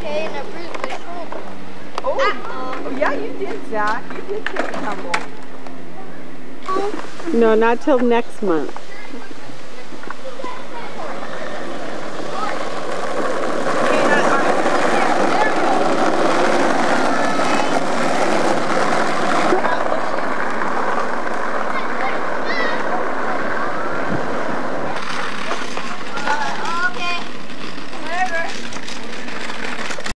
Okay, and I bruised my shoulder. Oh, yeah, you did, Zach. You did take a tumble. No, not till next month.